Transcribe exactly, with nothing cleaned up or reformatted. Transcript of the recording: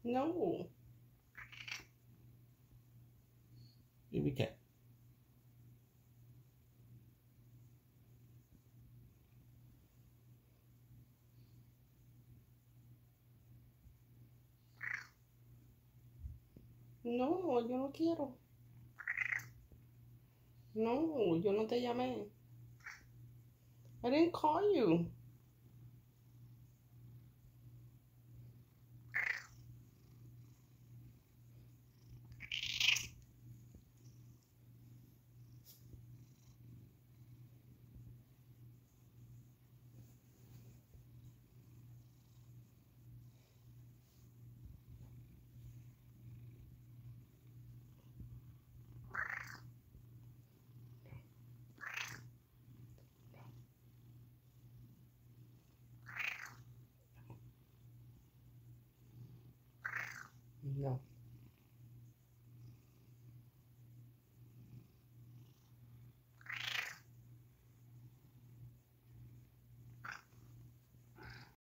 No. Baby cat. No, yo no quiero. No, yo no te llamé. I didn't call you. No.